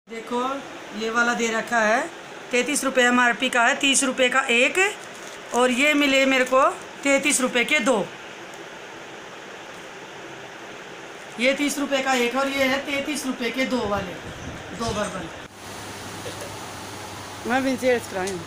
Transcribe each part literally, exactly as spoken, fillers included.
देखो ये वाला दे रखा है तैंतीस रुपये एम आर पी का है, तीस रुपये का एक, और ये मिले मेरे को तैंतीस रुपये के दो। ये तीस रुपये का एक और ये है तैंतीस रुपये के दो वाले, दो बर्बन। मैं भी चेयर्स कराऊँ।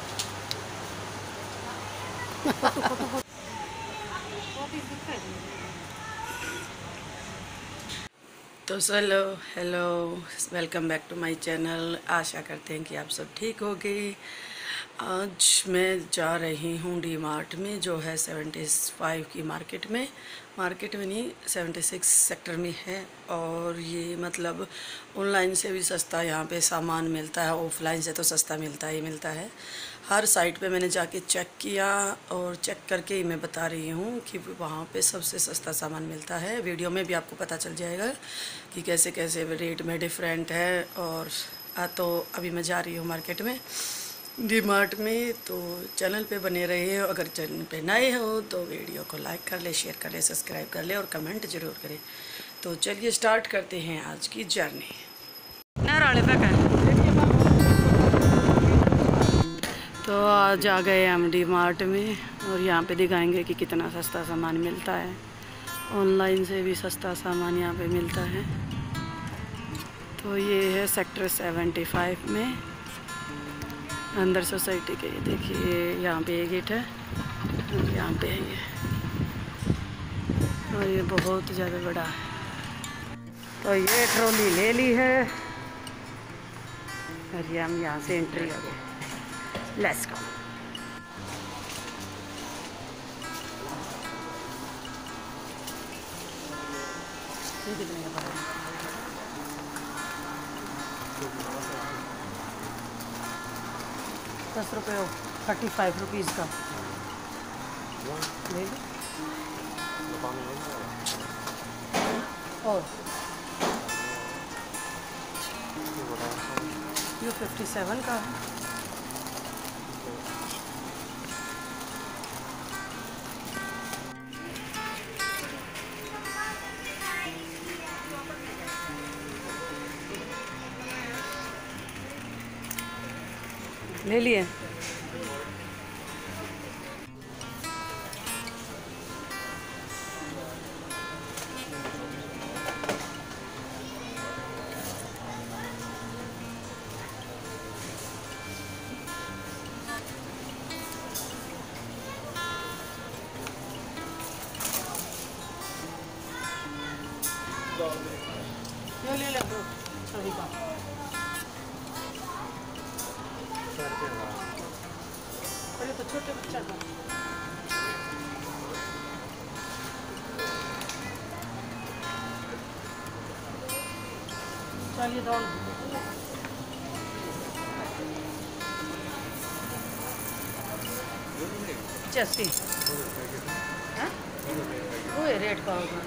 तो चलो hello welcome back to my channel. आशा करते हैं कि आप सब ठीक होगे। आज मैं जा रही हूँ डी मार्ट में, जो है सेवेंटी फाइव की मार्केट में मार्केट में नहीं सेवेंटी सिक्स सेक्टर में है। और ये मतलब ऑनलाइन से भी सस्ता यहाँ पे सामान मिलता है, ऑफलाइन से तो सस्ता मिलता ही मिलता है। हर साइट पे मैंने जाके चेक किया और चेक करके ही मैं बता रही हूँ कि वहाँ पे सबसे सस्ता सामान मिलता है। वीडियो में भी आपको पता चल जाएगा कि कैसे कैसे रेट में डिफरेंट है। और आ तो अभी मैं जा रही हूँ मार्केट में, डी मार्ट में। तो चैनल पे बने रहिए, अगर चैनल पे नए हो तो वीडियो को लाइक कर ले, शेयर कर ले, सब्सक्राइब कर ले और कमेंट ज़रूर करें। तो चलिए स्टार्ट करते हैं आज की जर्नी। नाराले तक है तो आज आ गए हम डी मार्ट में और यहाँ पे दिखाएंगे कि कितना सस्ता सामान मिलता है। ऑनलाइन से भी सस्ता सामान यहाँ पे मिलता है। तो ये है सेक्टर सेवेंटी फाइव में अंदर सोसाइटी के। ये देखिए यहाँ पे ये गेट है और यहाँ पे है ये, और ये बहुत ज़्यादा बड़ा है। तो ये ट्रॉली ले ली है और ये हम यहाँ से एंट्री हो गए। Let's go. कितने का पड़ा? दस रुपये हो, थर्टी फाइव रुपीज़ का ले लो। और ये फिफ्टी सेवन का है। ले लिए। ये ले ले ब्रो, सभी का पहले तो छोटे बच्चा का। चलिए दौड़ पचासी वो है रेट का होगा।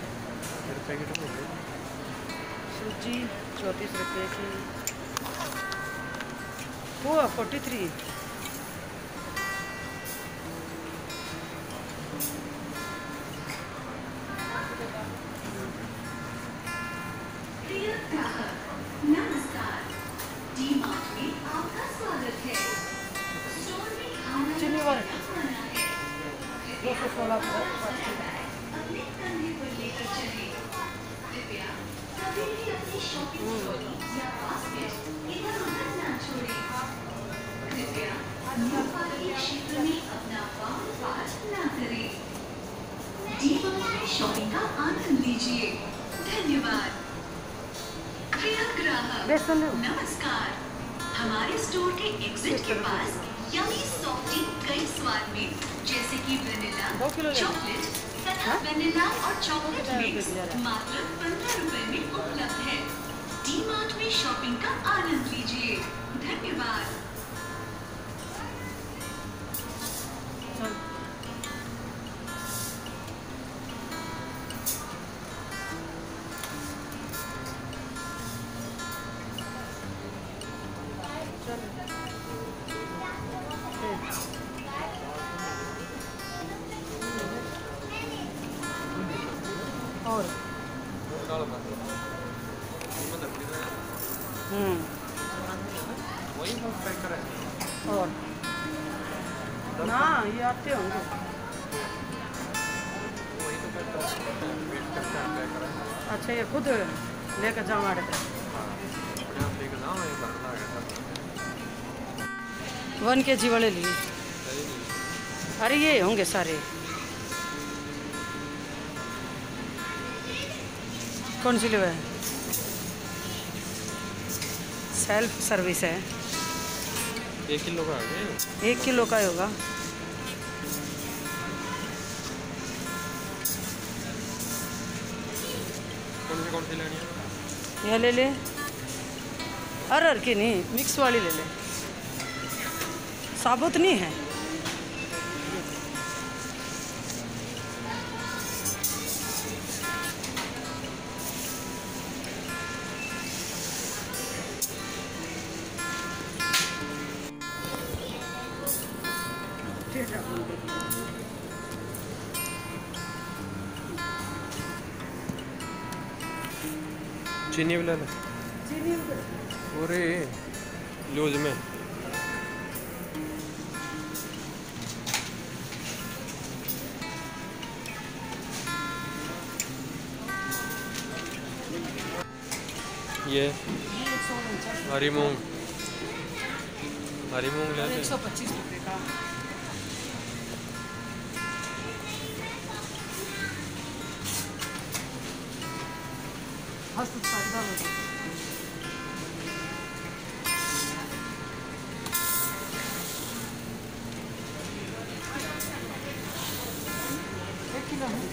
सूजी चौंतीस रुपये की, वो फोर्टी थ्री। नमस्कार, डी मार्ट में आपका स्वागत है। स्टोर में खाना चलिए वाले दो सौ सोलह अपने कंधे पर लेकर चलें। कृपया कभी भी अपनी शॉपिंग ट्रॉली या बास्केट इधर उधर न छोड़ें। कृपया नुफाई क्षेत्र में अपना वाहन पार्क न करें। डी मार्ट में शॉपिंग का आनंद लीजिए। धन्यवाद। प्रिय ग्राहक नमस्कार, हमारे स्टोर के एग्जिट के पास यमी सॉफ्टी कई स्वाद में, जैसे कि वेनिला, चॉकलेट तथा वेनिला और चॉकलेट मिक्स मात्र पंद्रह रुपए में उपलब्ध है। डी मार्ट में शॉपिंग का आनंद लीजिए। धन्यवाद। और हम्म वही बस पैक करा है। और ना ये आते होंगे। वही तो पैक करा है, वेट करता है पैक करा है। अच्छा ये खुद लेकर जाओ आड़े पे। हाँ अपने आप लेकर जाओ, ये भरना है सब। वन के जी वाले लिए। सही नहीं। अरे ये होंगे सारे। कौन सी लेवा है? सेल्फ सर्विस है। एक किलो का है। एक किलो का ही होगा। कौन सी कौन सी लेनी है? यह ले ले। अरहर की नहीं, मिक्स वाली ले ले। साबुत नहीं है। चीनी वाला ले। चीनी अरे लूज में ये हरी मूंग, हरी मूंग ले ले। एक सौ पच्चीस रुपये का। हस्त फायदा होगा। एक किलो है।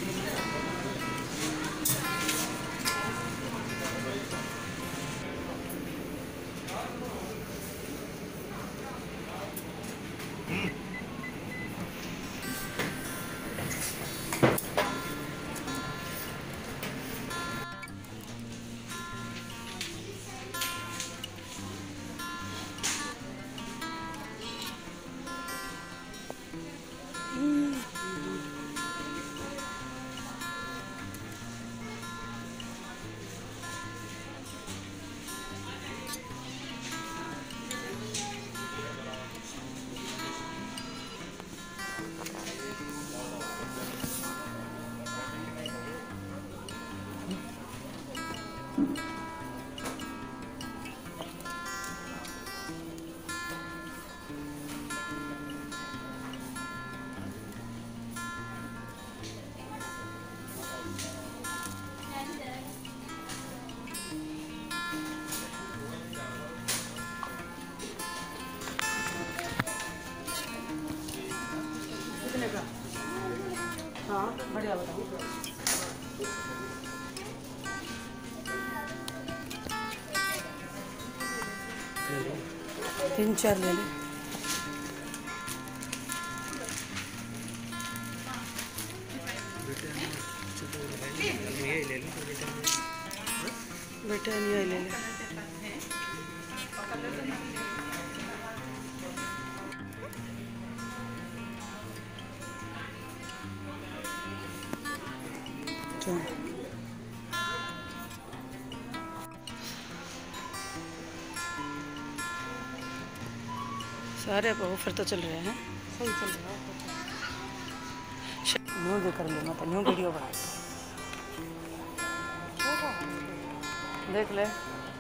कितने का? हाँ बढ़िया बताओ। तीन चार ले ले। ब्रिटानिया ले ले। चलो सारे ऑफर तो चल रहे हैं। सही चल रहा है। न्यू दे कर लेना तो न्यू वीडियो बना देख ले।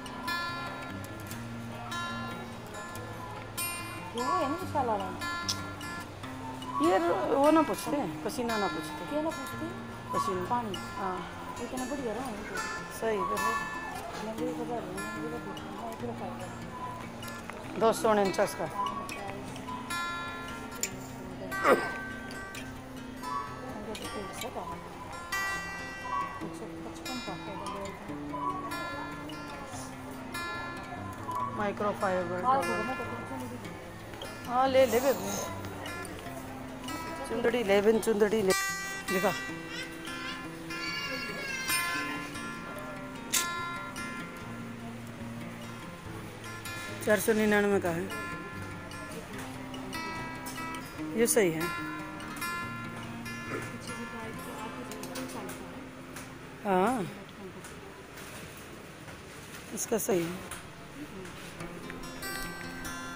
ये वो ना पूछते, पसीना ना पूछते। क्या ना पूछते? पसीना पानी। हाँ इतना बढ़िया रहा सही दो सौ उनचास का। माइक्रोफाइबर। हाँ ले ले बेबे। चुंदड़ी ले बिन चुंदड़ी ले दिखा। चार सौ निन्यानवे का है। ये सही है। हाँ इसका सही है।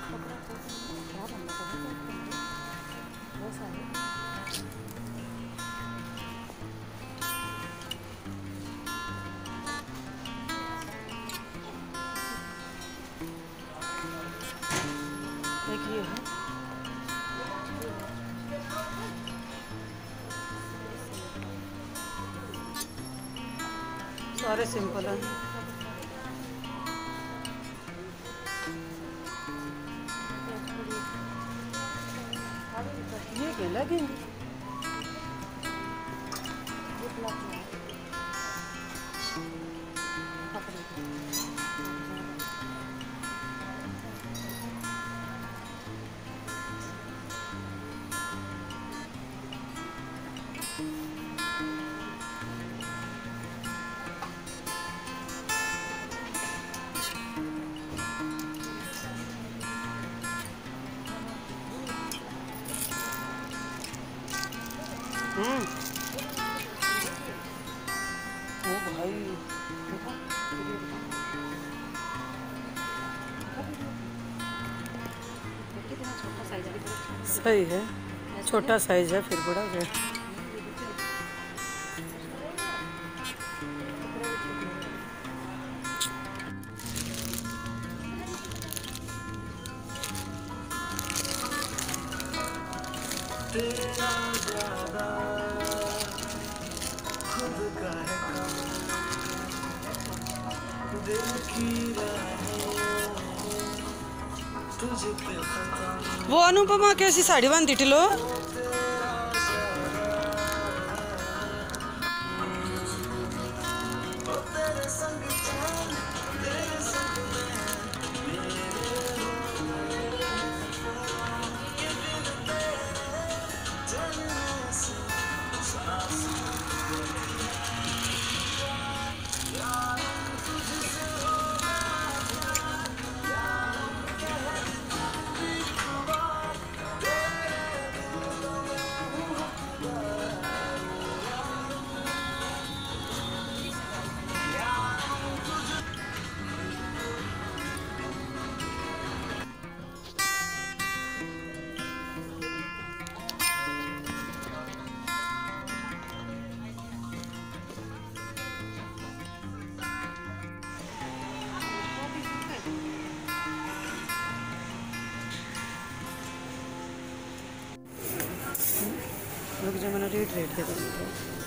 है सारे सिंपल हैं। ये क्या लगेंगे? हम्म ओ भाई सही है, छोटा साइज है फिर बड़ा है। तेरा ज्यादा खुद का है काम, दिल की राहों तुझ पे खत्म। वो अनुपमा कैसी साड़ी बांधी टिलो? रुक जा, मैंने रेट रेट दे दूँगा।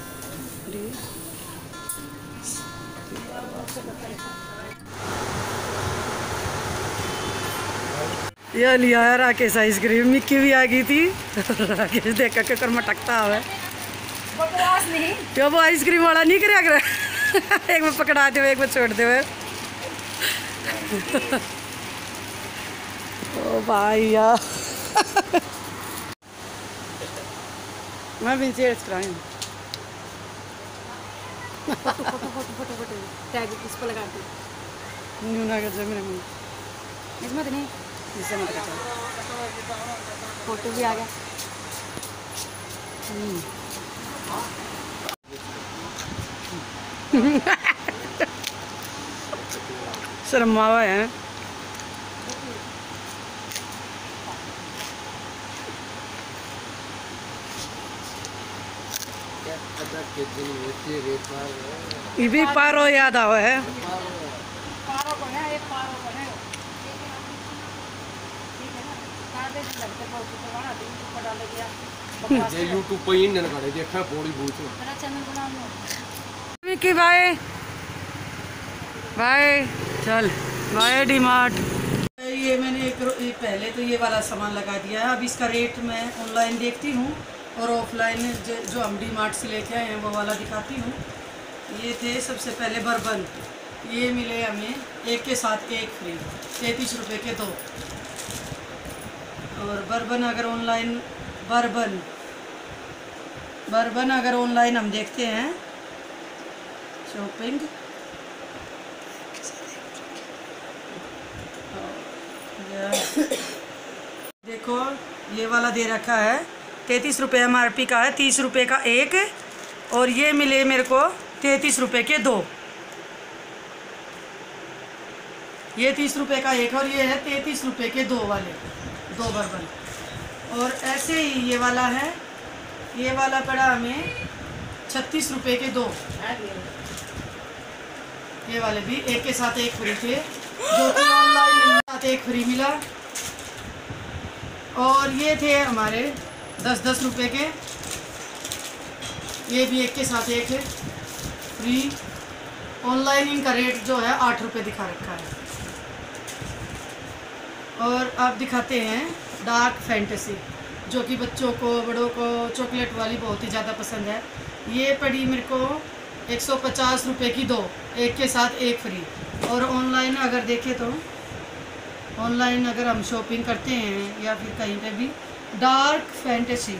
यह लिया है राकेश आइसक्रीम। मिक्की भी आ गई थी। राकेश देख के कर मटकता है क्या वो आइसक्रीम वाला नहीं कर एक में पकड़ा दे एक में छोड़ दे। ओ भाई यार मैं भी चेयर्स कराऊं। Photo photo photo photo photo tag किस पर लगा दे? न्यू ना कर मेरे मुंह इसमें तो नहीं, इससे मत कर। फोटो भी आ गया। शर्मावा है। ये भी पारो याद आवा है। पारो को है, एक पारो को है। ठीक है ना? काटे से लगते बहुत तो बना दिन को डाल दिया। ये यूट्यूब पे ही न करे देखा बॉडी बहुत मेरा चैनल बना लो। मिक्की बाय बाय, चल बाय डी मार्ट। ये मैंने एक, एक पहले तो ये वाला सामान लगा दिया है। अब इसका रेट मैं ऑनलाइन देखती हूँ और ऑफलाइन जो हम डी मार्ट से लेके आए हैं वो वाला दिखाती हूँ। ये थे सबसे पहले बर्बन, ये मिले हमें एक के साथ एक फ्री, तैंतीस रुपये के दो। और बर्बन अगर ऑनलाइन बर्बन बर्बन अगर ऑनलाइन हम देखते हैं शॉपिंग, देखो ये वाला दे रखा है तैंतीस रुपये एम आर पी का है, तीस रुपये का एक। और ये मिले मेरे को तैंतीस रुपये के दो। ये तीस रुपये का एक और ये है तैंतीस रुपये के दो वाले, दो बर्बन। और ऐसे ही ये वाला है, ये वाला पड़ा हमें छत्तीस रुपये के दो। ये वाले भी एक के साथ एक फ्री थे, जो कि ऑनलाइन साथ एक फ्री मिला। और ये थे हमारे दस दस रुपए के, ये भी एक के साथ एक है फ्री। ऑनलाइन इनका रेट जो है आठ रुपये दिखा रखा है। और अब दिखाते हैं डार्क फैंटेसी, जो कि बच्चों को बड़ों को चॉकलेट वाली बहुत ही ज़्यादा पसंद है। ये पड़ी मेरे को एक सौ पचास रुपये की दो, एक के साथ एक फ्री। और ऑनलाइन अगर देखें तो ऑनलाइन अगर हम शॉपिंग करते हैं या फिर कहीं पे भी, डार्क फैंटेसी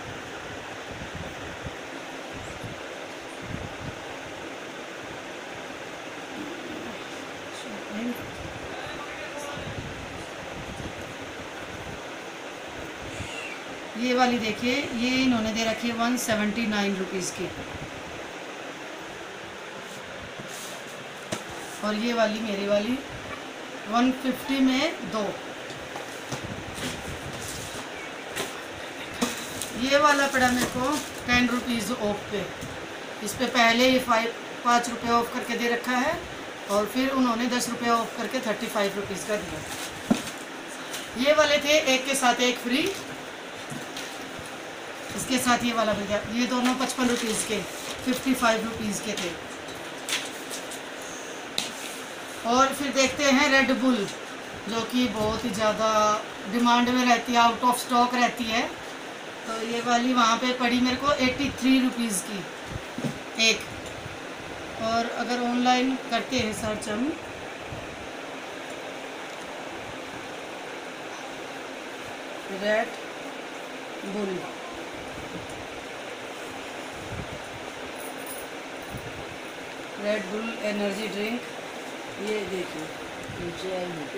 ये वाली देखिए, ये इन्होंने दे रखी है वन सेवेंटी नाइन रुपीज़ की। और ये वाली मेरी वाली वन फिफ्टी में दो। ये वाला पड़ा मेरे को टेन रुपीज़ ऑफ पे। इस पे पहले ही फाइव पाँच रुपये ऑफ करके दे रखा है और फिर उन्होंने दस रुपये ऑफ करके थर्टी फाइव रुपीज़ का दिया। ये वाले थे एक के साथ एक फ्री, इसके साथ ये वाला भी दिया। ये दोनों पचपन रुपीज़ के, फिफ्टी फाइव रुपीज़ के थे। और फिर देखते हैं रेड बुल, जो कि बहुत ही ज़्यादा डिमांड में रहती है, आउट ऑफ स्टॉक रहती है। तो ये वाली वहाँ पे पड़ी मेरे को एट्टी थ्री रुपीज़ की एक। और अगर ऑनलाइन करते हैं सर्च हम, red bull, red bull energy drink, ये देखिए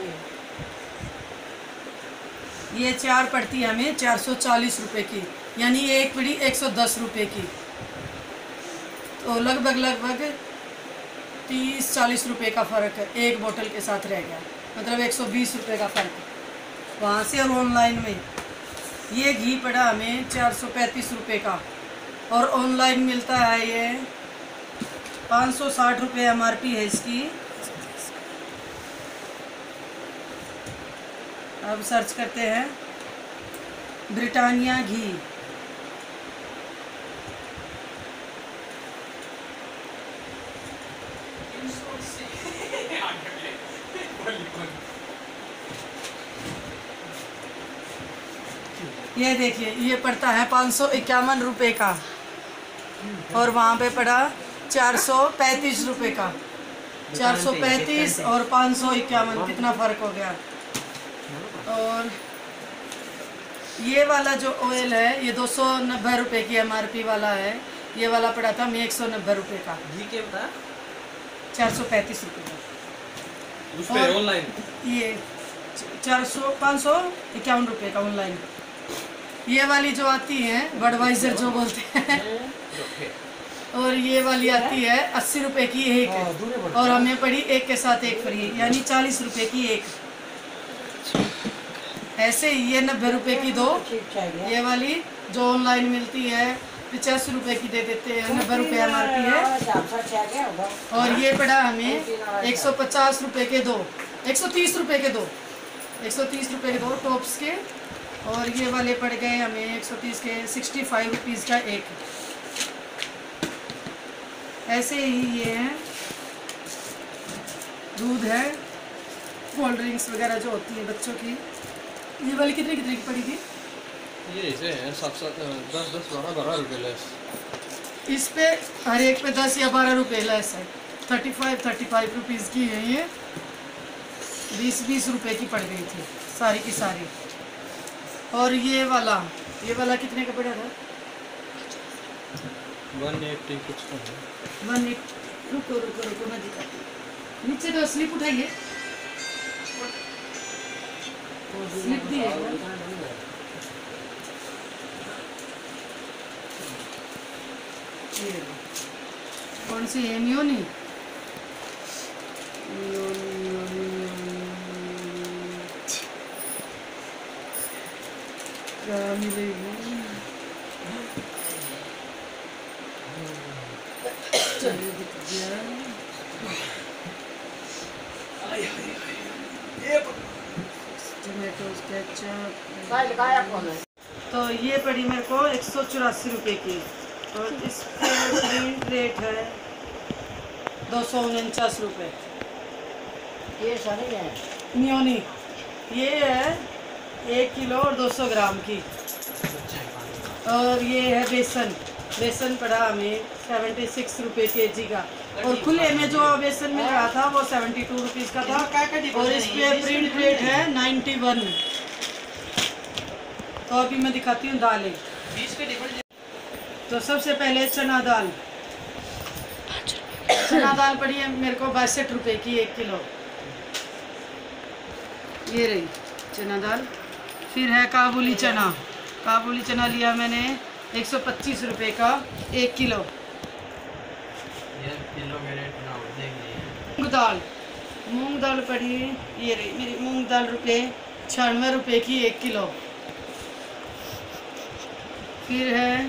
ये चार पड़ती है हमें चार सौ चालीस रुपये की, यानी एक पड़ी एक सौ दस रुपये की। तो लगभग लगभग तीस चालीस रुपये का फ़र्क है, एक बोतल के साथ रह गया, मतलब एक सौ बीस रुपये का फ़र्क वहाँ से। और ऑनलाइन में ये घी पड़ा हमें चार सौ पैंतीस रुपये का, और ऑनलाइन मिलता है ये पाँच सौ साठ रुपये एम आर पी है इसकी। अब सर्च करते हैं ब्रिटानिया घी, ये देखिए ये पड़ता है पाँच सौ इक्यावन रुपये का, और वहाँ पे पड़ा चार सौ पैंतीस रुपये का। चार सौ पैंतीस और पाँच सौ इक्यावन, कितना फ़र्क हो गया। और ये वाला जो ऑयल है ये दो सौ नब्बे रुपये की एम आर पी वाला है। ये वाला पड़ा था मैं एक सौ नब्बे रुपये का, जी के बता चार सौ पैंतीस रुपये का। उस पे ऑनलाइन ये चार सौ पाँच सौ इक्यावन रुपये का ऑनलाइन। ये वाली जो आती है बडवाइजर जो बोलते हैं, और ये वाली आती है अस्सी रुपये की एक, और हमें पड़ी एक के साथ एक फ्री, यानी चालीस रुपये की एक। ऐसे ही ये नब्बे रुपये की दो, ये वाली जो ऑनलाइन मिलती है पचासी रुपये की दे देते हैं, नब्बे रुपये एम आर पी है। और ये पड़ा हमें एक सौ पचास रुपये के दो, एक सौ तीस रुपये के दो, एक सौ तीस रुपये के दो टॉप्स के। और ये वाले पड़ गए हमें एक सौ तीस के, सिक्सटी फाइव रुपीज़ का एक। ऐसे ही ये है दूध है, कोल्ड ड्रिंक्स वगैरह जो होती है बच्चों की। ये वाली कितने कितने की पड़ी थी? ये इसे है सात सात दस दस बारह बारह रुपये लेस। इस पे हर एक पे दस या बारह रुपये लेस है। Thirty five thirty five rupees की है ये, बीस बीस रुपये की पड़ गई थी सारी की सारी। और ये वाला ये वाला कितने का पड़ा था? वन एट्टी कुछ का है। वन एट रुको रुको रुको मैं दिखाती हूँ। नीचे तो स्लिप उठाइए, स्लिप दी है ये कौन सी है? नियोनी नियोनी नियोनी नियोनी क्या मिलेगी? चलिए दिख गया। Tomato ketchup. साइड का है कौन है? तो ये पड़ी मेरे को एक सौ चौरासी रुपये की और इसके प्रिंट रेट है दो सौ उनचास रुपये। ये सारे हैं मियोनी ये है एक किलो और दो सौ ग्राम की। और ये है बेसन, बेसन पड़ा हमें सेवेंटी सिक्स रुपये के जी का और खुले में जो बेसन मिल रहा था वो सेवेंटी टू रुपीज़ का था और इस पे प्रिंट रेट है नाइन्टी वन। तो अभी मैं दिखाती हूँ दालें। तो सबसे पहले चना दाल, चना दाल पड़ी है मेरे को बासठ रुपये की एक किलो। ये रही चना दाल। फिर है काबुली चना, काबुली चना लिया मैंने एक सौ पच्चीस रुपये का एक किलो। किलो के रेट ना हो देंगे। मूंग दाल, मूंग दाल पड़ी ये रही मेरी मूंग दाल रुपये छियानवे रुपये की एक किलो। फिर है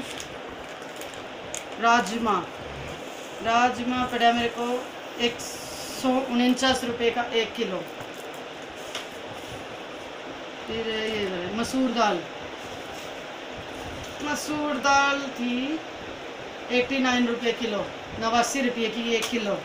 राजमा, राजमा पड़ा मेरे को एक सौ उनचास रुपये का एक किलो। फिर ये मसूर दाल, मसूर दाल थी एटी नाइन रुपये किलो, नवासी रुपये की एक किलो।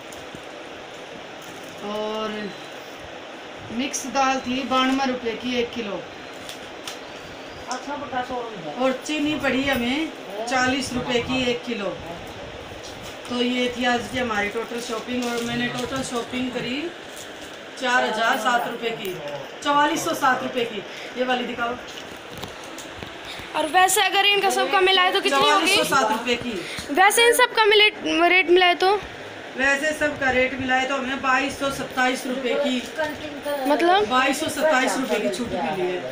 और मिक्स दाल थी बानवे रुपये की एक किलो। अच्छा बड़ा शोरूम है। और चीनी पड़ी हमें चालीस रुपये की एक किलो। तो ये थी आज की हमारी टोटल शॉपिंग और मैंने टोटल शॉपिंग करी चार हजार सात रुपये की, चवालीस सौ सात रुपये की। ये वाली दिखाओ। और वैसे अगर इनका सबका मिलाए तो कितनी चवालीस सौ होगी? सात रुपये की। वैसे इन सबका मिले रेट मिलाए तो वैसे सब का रेट मिलाए तो हमें बाईस सौ सत्ताईस रुपये की, मतलब बाईस सौ सत्ताईस रुपये की छूट मिली है।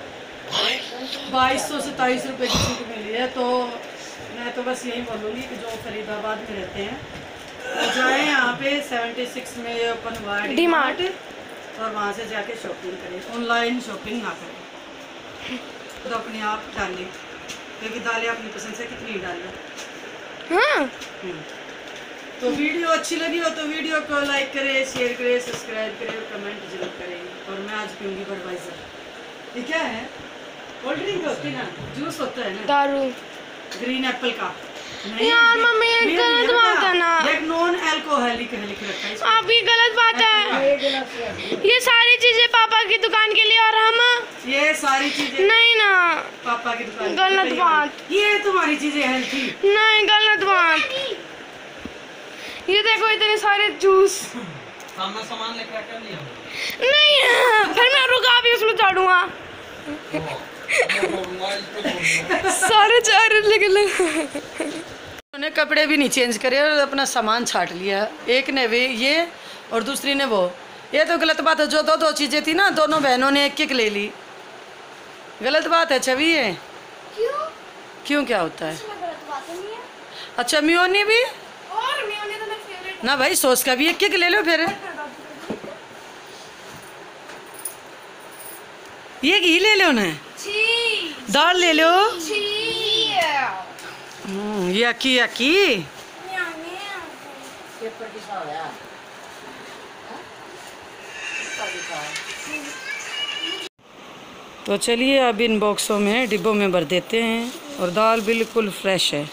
बाईस सौ सत्ताईस रुपये की छूट मिली है। तो मैं तो बस यही बोलूँगी कि जो फरीदाबाद में रहते हैं तो जाएँ यहाँ पे सेवेंटी सिक्स में ये ओपन हुआ है डी मार्ट और वहाँ से जाके शॉपिंग करें, ऑनलाइन शॉपिंग ना करें। तो अपने आप डालें क्योंकि दालें अपनी पसंद से कितनी डालें। हाँ हम्म। तो वीडियो अच्छी लगी हो तो वीडियो को लाइक करें, शेयर करें, सब्सक्राइब करें और कमेंट जरूर करें। और मैं आज पीऊँगी बडवाइजर। ये क्या है? कोल्ड ड्रिंक होती है ना, जूस होता है ना, दारू। ग्रीन एप्पल का। यार मम्मी ये गलत बात है ना, एक नॉन अल्कोहलिक है लिख रखा है इसमें। आप ये गलत बात है। ये सारी चीजें पापा की दुकान के लिए और हम ये सारी चीजें नहीं ना, पापा की दुकान। गलत बात। ये तुम्हारी चीजें हेल्थी। नहीं गलत बात। ये देखो इतने सारे जूस। सामना सामान लेकर कर लिया नहीं फिर मैं रुका भी उसमें चढ़ूंगा सारे चार लगे लगे। उन्होंने कपड़े भी नहीं चेंज करे और अपना सामान छाट लिया। एक ने भी ये और दूसरी ने वो। ये तो गलत बात है। जो दो दो चीज़ें थी ना दोनों बहनों ने एक एक ले ली। गलत बात है छवि ये। क्यों? क्यों क्या होता है? गलत बात नहीं है। अच्छा मियोनी भी और मेयोनी तो मेरा फेवरेट ना भाई, सॉस का भी एक एक ले लो फिर। ये घी ले लो ना, चीज दाल ले लो। चीज हम्म, यकी यकी। पेपर की साव है। हाँ? पेपर की साव। तो चलिए अब इन बॉक्सों में डिब्बों में भर देते हैं। और दाल बिल्कुल फ्रेश है।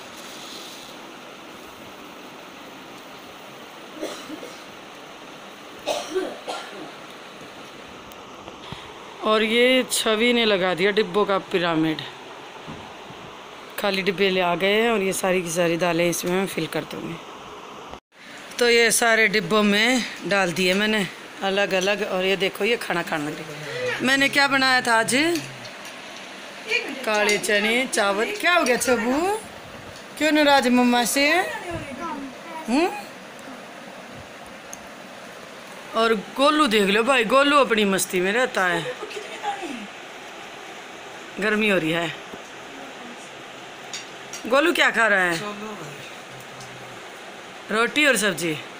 और ये छवि ने लगा दिया डिब्बों का पिरामिड। खाली डिब्बे ले आ गए हैं और ये सारी की सारी दालें इसमें मैं फिल कर दूँगी। तो ये सारे डिब्बों में डाल दिए मैंने अलग अलग। और ये देखो ये खाना खाना लग रही। मैंने क्या बनाया था आज? काले चने चावल। क्या हो गया छबू? क्यों नाराज मम्मा से? हम्म। और गोलू देख लो भाई, गोलू अपनी मस्ती में रहता है। गर्मी हो रही है। गोलू क्या खा रहा है? रोटी और सब्जी।